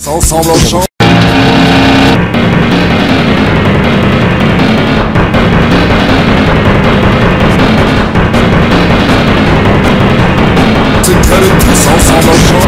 Ensemble on chante. C'est près de tous ensemble on chante.